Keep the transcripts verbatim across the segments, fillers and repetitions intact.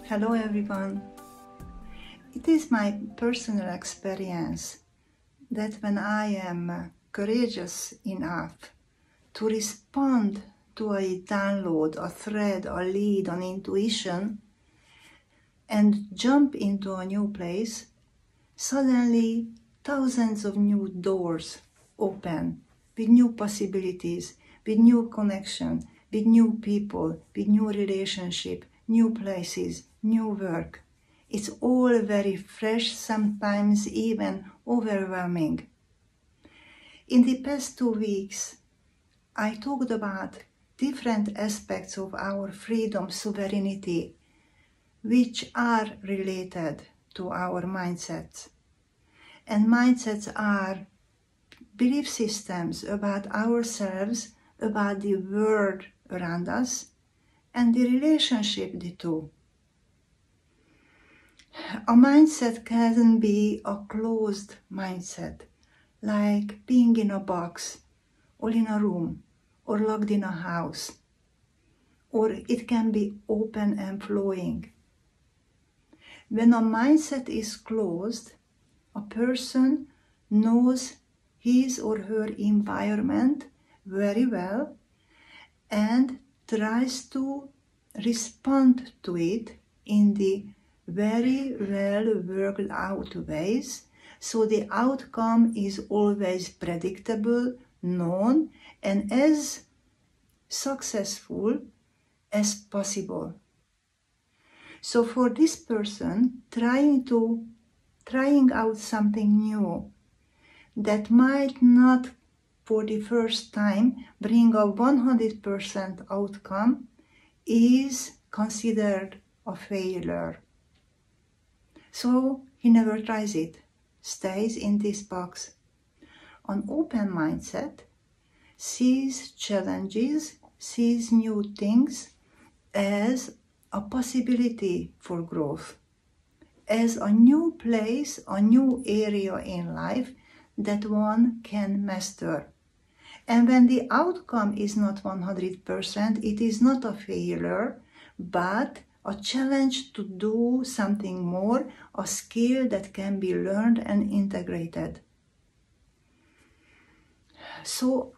Hello everyone. It is my personal experience that when I am courageous enough to respond to a download, a thread, a lead, an intuition, and jump into a new place, suddenly thousands of new doors open with new possibilities, with new connection, with new people, with new relationship, new places, new work. It's all very fresh, sometimes even overwhelming. In the past two weeks, I talked about different aspects of our freedom, sovereignty, which are related to our mindsets. And mindsets are belief systems about ourselves, about the world around us, and the relationship the two. A mindset can be a closed mindset, like being in a box, or in a room, or locked in a house. Or it can be open and flowing. When a mindset is closed, a person knows his or her environment very well and tries to respond to it in the very well worked out ways, so the outcome is always predictable, known, and as successful as possible. So for this person, trying to trying out something new that might not for the first time bring a one hundred percent outcome is considered a failure. So he never tries it, stays in this box. An open mindset sees challenges, sees new things as a possibility for growth, as a new place, a new area in life that one can master. And when the outcome is not one hundred percent, it is not a failure, but a challenge to do something more, a skill that can be learned and integrated. So,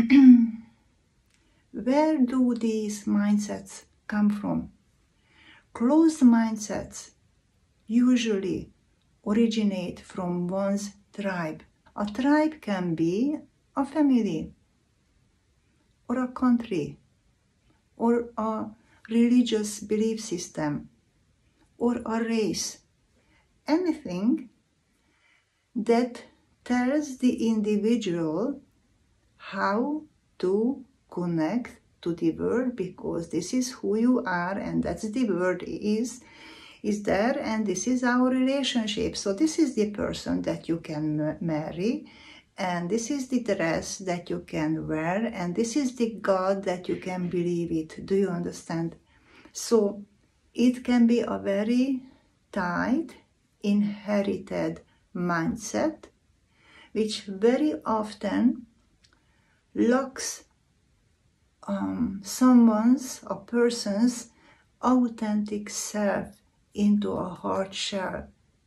where do these mindsets come from? Closed mindsets usually originate from one's tribe. A tribe can be a family, or a country, or a religious belief system, or a race. Anything that tells the individual how to connect to the world, because this is who you are and that's the world is is there, and this is our relationship. So this is the person that you can marry, and this is the dress that you can wear, and this is the God that you can believe it. Do you understand? So it can be a very tight, inherited mindset, which very often locks um, someone's, a person's authentic self into a hard shell.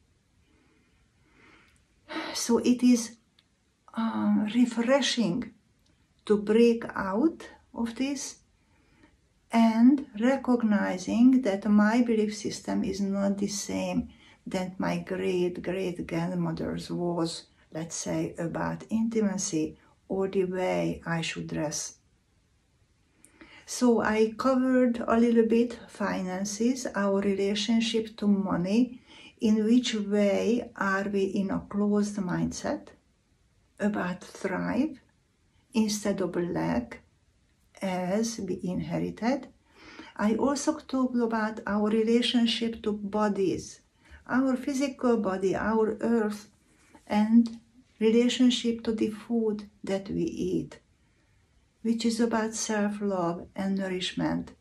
So it is uh, refreshing to break out of this and recognizing that my belief system is not the same that my great great grandmother's was, let's say, about intimacy or the way I should dress. So I covered a little bit finances, our relationship to money, in which way are we in a closed mindset about thrive instead of lack as we inherited. I also talked about our relationship to bodies, our physical body, our earth, and relationship to the food that we eat, which is about self-love and nourishment,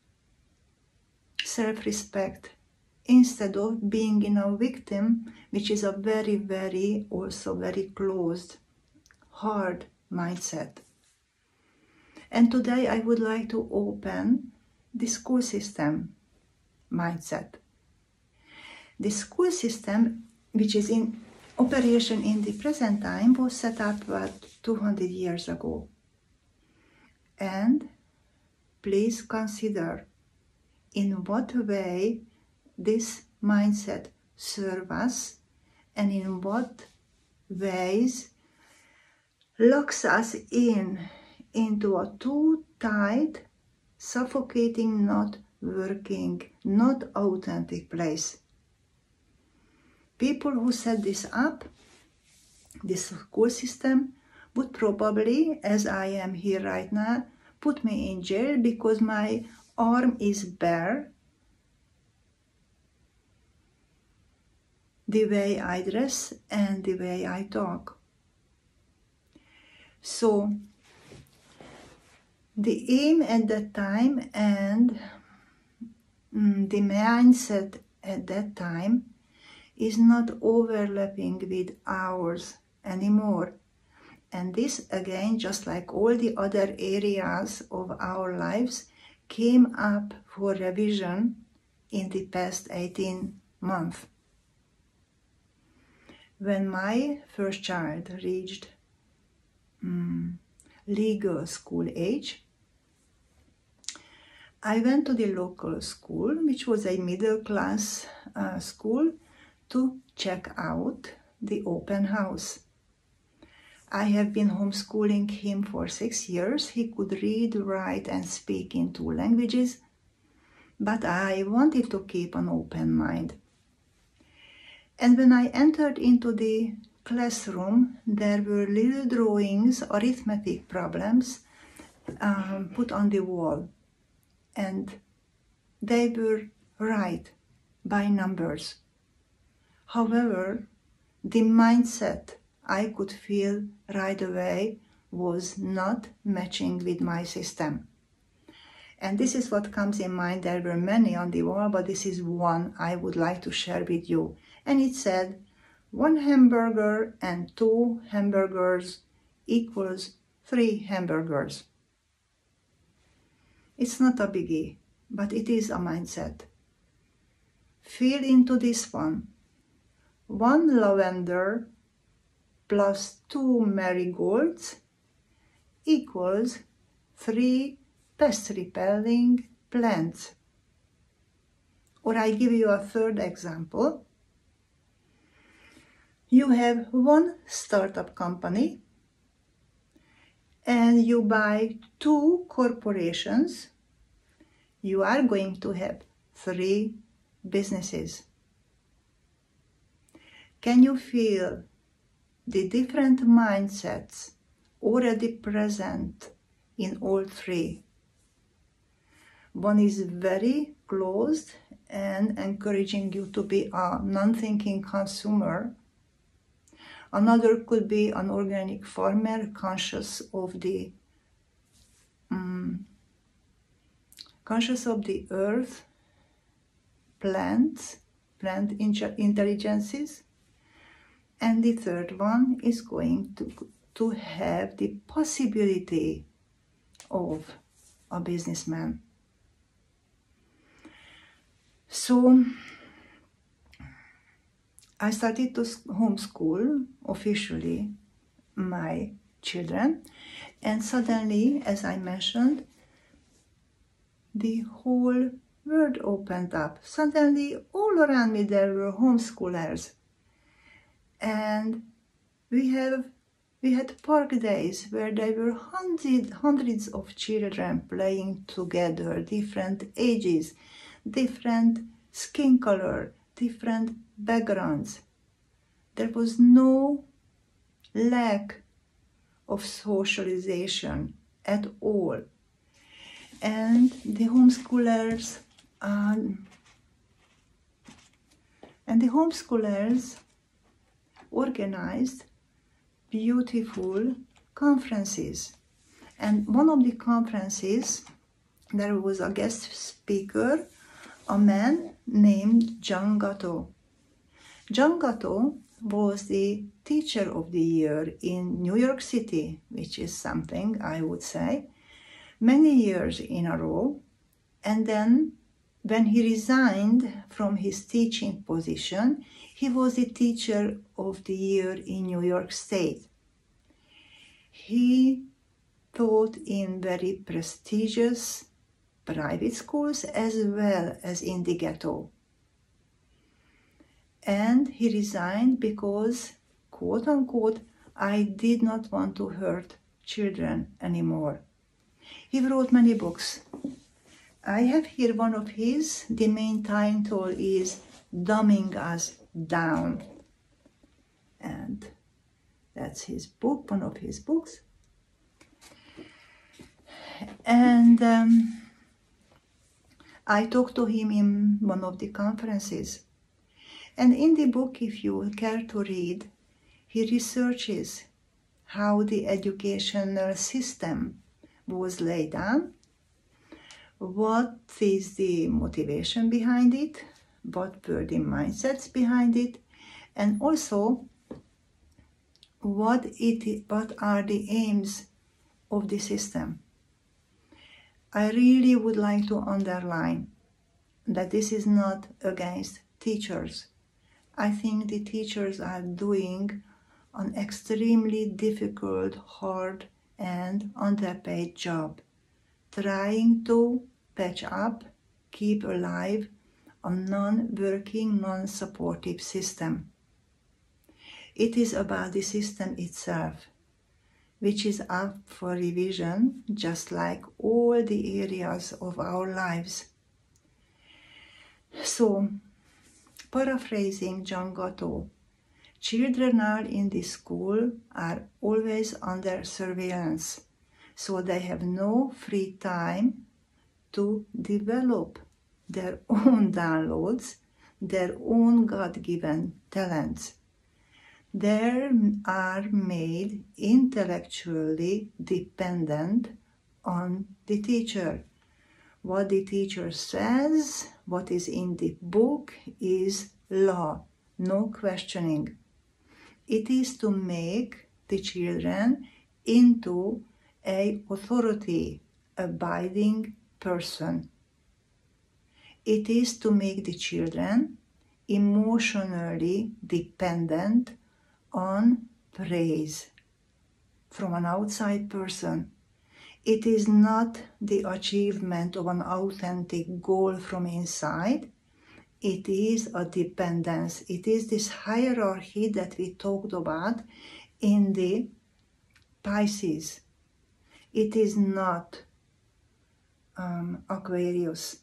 self-respect, instead of being in a victim, which is a very, very, also very closed, hard mindset. And today I would like to open the school system mindset, The school system, which is in operation in the present time, was set up about two hundred years ago. And please consider in what way this mindset serves us and in what ways locks us in into a too tight, suffocating, not working, not authentic place. People who set this up, this school system, would probably, as I am here right now, put me in jail because my arm is bare, the way I dress and the way I talk. So the aim at that time and mm, the mindset at that time is not overlapping with ours anymore. And this, again, just like all the other areas of our lives, came up for revision in the past eighteen months. When my first child reached um, legal school age, I went to the local school, which was a middle class uh, school, to check out the open house. I have been homeschooling him for six years. He could read, write, and speak in two languages, but I wanted to keep an open mind. And when I entered into the classroom, there were little drawings, arithmetic problems um, put on the wall, and they were right by numbers. However, the mindset I could feel right away was not matching with my system. And this is what comes in mind. There were many on the wall, but this is one I would like to share with you. And it said, one hamburger and two hamburgers equals three hamburgers. It's not a biggie, but it is a mindset. Feel into this one. One lavender plus two marigolds equals three pest-repelling plants. Or I give you a third example. You have one startup company and you buy two corporations. You are going to have three businesses. Can you feel the different mindsets already present in all three? One is very closed and encouraging you to be a non-thinking consumer. Another could be an organic farmer conscious of the um, conscious of the earth, plants, plant intelligences. And the third one is going to, to have the possibility of a businessman. So I started to homeschool officially my children, and suddenly, as I mentioned, the whole world opened up. Suddenly, all around me there were homeschoolers. And we have we had park days where there were hundred, hundreds of children playing together, different ages, different skin color, different backgrounds. There was no lack of socialization at all. And the homeschoolers um, and the homeschoolers organized beautiful conferences. And one of the conferences, there was a guest speaker, a man named John Gatto. John Gatto was the teacher of the year in New York City, which is something, I would say, many years in a row. And then When he resigned from his teaching position, he was the teacher of the year in New York State. He taught in very prestigious private schools as well as in the ghetto. And he resigned because, quote unquote, I did not want to hurt children anymore. He wrote many books. I have here one of his. The main title is Dumbing Us Down. And that's his book, one of his books. And um, I talked to him in one of the conferences. And in the book, if you care to read, he researches how the educational system was laid down, what is the motivation behind it, what were the mindsets behind it, and also what, it, what are the aims of the system. I really would like to underline that this is not against teachers. I think the teachers are doing an extremely difficult, hard, and underpaid job, trying to patch up, keep alive a non-working, non-supportive system. It is about the system itself, which is up for revision, just like all the areas of our lives. So, paraphrasing John Gatto, children are in the school are always under surveillance, so they have no free time to develop their own downloads, their own God-given talents. They are made intellectually dependent on the teacher. What the teacher says, what is in the book is law, no questioning. It is to make the children into an authority-abiding person. It is to make the children emotionally dependent on praise from an outside person. It is not the achievement of an authentic goal from inside. It is a dependence. It is this hierarchy that we talked about in the Pisces. It is not um, Aquarius.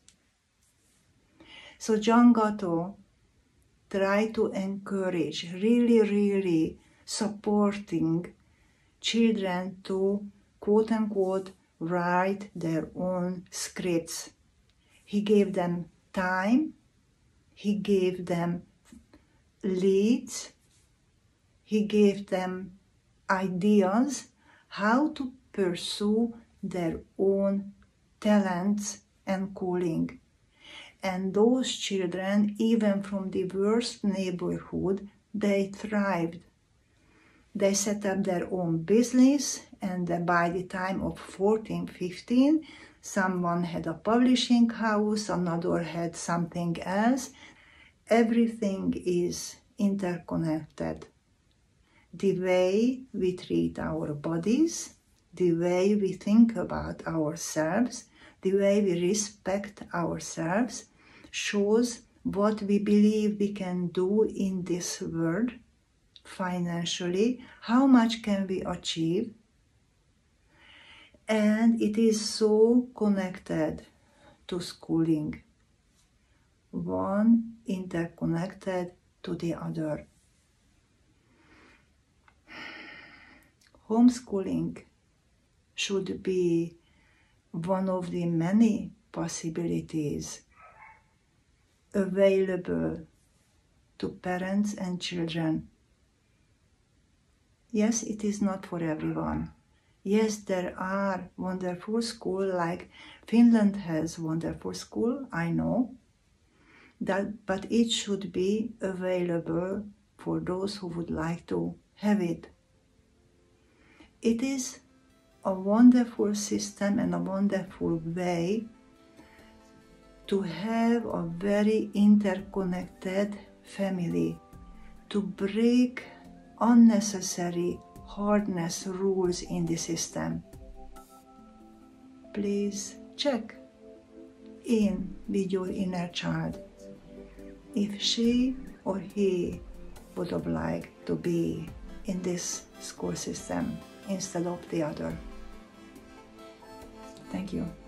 So John Gatto tried to encourage, really, really supporting children to quote-unquote write their own scripts. He gave them time, he gave them leads, he gave them ideas how to pursue their own talents and calling. And those children, even from the worst neighborhood, they thrived. They set up their own business, and by the time of fourteen, fifteen, someone had a publishing house, another had something else. Everything is interconnected. The way we treat our bodies, the way we think about ourselves, the way we respect ourselves shows what we believe we can do in this world financially, how much can we achieve. And it is so connected to schooling. One interconnected to the other. Homeschooling should be one of the many possibilities available to parents and children. Yes, it is not for everyone. Yes, there are wonderful schools, like Finland has wonderful school, I know, that, but it should be available for those who would like to have it. It is a wonderful system and a wonderful way to have a very interconnected family, to break unnecessary hardness rules in the system. Please check in with your inner child if she or he would have liked to be in this school system instead of the other. Thank you.